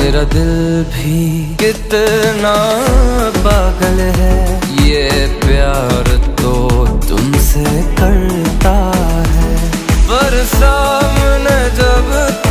मेरा दिल भी कितना पागल है, ये प्यार तो तुमसे करता है। पर सामने जब